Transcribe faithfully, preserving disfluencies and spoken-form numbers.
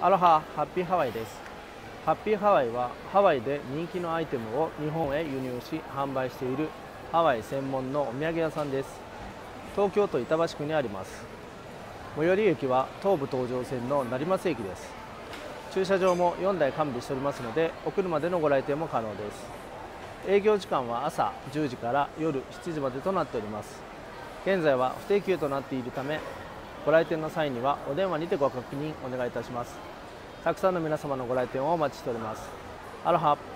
アロハ、ハッピーハワイです。ハッピーハワイはハワイで人気のアイテムを日本へ輸入し販売しているハワイ専門のお土産屋さんです。東京都板橋区にあります。最寄り駅は東武東上線の成増駅です。駐車場もよんだい完備しておりますので、お車でのご来店も可能です。営業時間は朝じゅうじから夜しちじまでとなっております。現在は不定休となっているため、ご来店の際にはお電話にてご確認お願いいたします。たくさんの皆様のご来店をお待ちしております。アロハ。